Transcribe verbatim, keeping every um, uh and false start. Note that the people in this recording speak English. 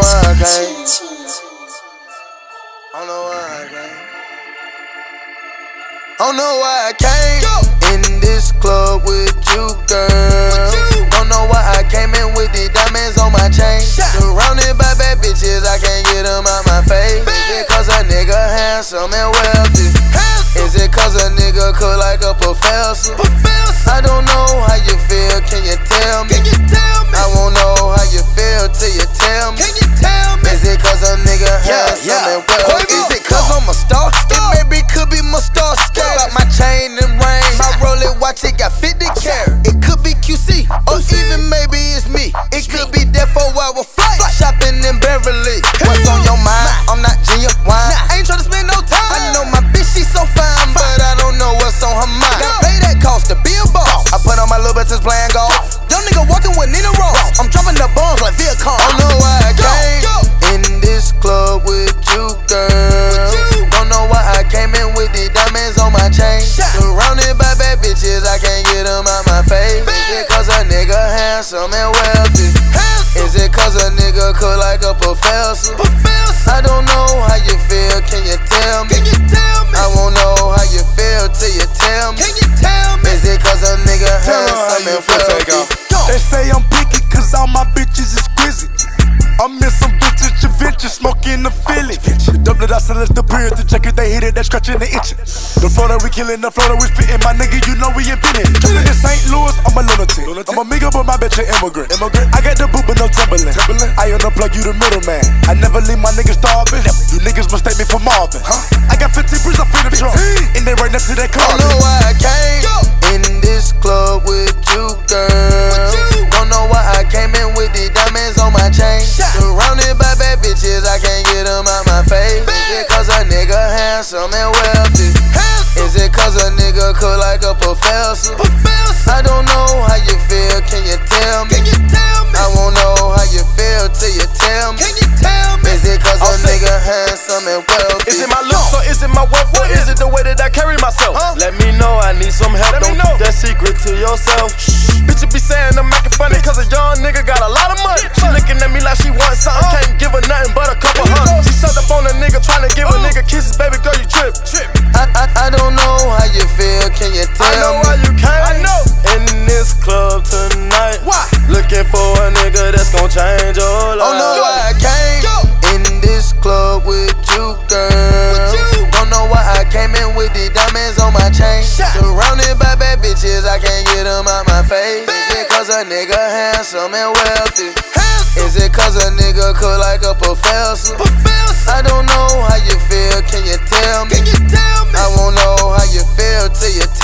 why I came. I don't know why I came. I don't know why I came in this club with you, girl. Don't know why I came in with the diamonds on my chain. Surrounded by bad bitches, I can't get them out my face. Is it cause a nigga handsome and wealthy? Is it cause a nigga cook like a professor? I don't know how you feel, can you tell me? I won't know how you feel till you tell me. Is it cause a nigga handsome and wealthy? Is it cause I'm a star? It maybe could be my star scale. Got my chain and ring, my Rolex watch, it got fifty carat. It could be Q C, or even maybe it's me. It could be that four hour flight, shopping in Beverly. What's on your mind? I'm not genuine. I ain't tryna spend no time. I know my bitch, she so fine, but I don't know what's on her mind. Pay that cost to be a boss. I put on my little bitches playing golf. Young nigga walking with Nina Ross. I'm dropping the bombs like Viacom. I don't know why I came in this club with you, girl. Don't know why I came in with the diamonds on my chain. Surrounded by bad bitches, I can't get them out my face. Is it cause a nigga handsome and wealthy? Is it cause a nigga cook like a professor? I don't know how you feel, can you tell me? I won't know how you feel till you tell me. Is it cause a nigga handsome and wealthy? They say I'm picky cause all my bitches exquisite. I'm in some vintage adventure, smoking the Philly. Double it, I select the period to check if they hit it, they scratching and itching. The flow that we killing, the flow that we spitting, my nigga, you know we invented. Jumping in Saint Louis, I'm a lunatic. I'm a nigga, but my bitch an immigrant. immigrant. I got the boot, but no Timberland. I unplug you, the middleman. I never leave my niggas starving. You niggas mistake me for Marvin. Huh? I got fifteen bricks up in the trunk, and they right next to that car. I don't know why I came in this club with you, girl. Don't know why I came in with the diamonds on my chain. Surrounded by bad bitches, I can't get them out my face. Is it cause a nigga handsome and wealthy? Is it cause a nigga cook like a professor? I don't know how you feel, can you tell me? I won't know how you feel till you tell me. Is it cause a nigga handsome and wealthy? Is it my looks or is it my wealth or is it the way that I carry myself? Huh? Let me know, I need some help. Let Don't keep that secret to yourself. Bitch, you be saying I'm making funny cause a young nigga got a lot of money. She looking at me like she wants something, can't give her nothing but a couple hundred. She sucked up on a nigga trying to give a nigga kisses, baby girl, you trip. I, I, I don't know how you feel, can you tell me? I know why you came. I know. In this club tonight, why? Looking for a nigga that's gon' change your life. I don't know why I came in this club with you, girl. Don't know why I came in with the diamonds on my chain. Surrounded by bad bitches, I can't get them out my face. Is it cause a nigga handsome and wealthy? Is it cause a nigga cook like a professor? I don't know how you feel, can you tell me? I won't know how you feel till you tell me.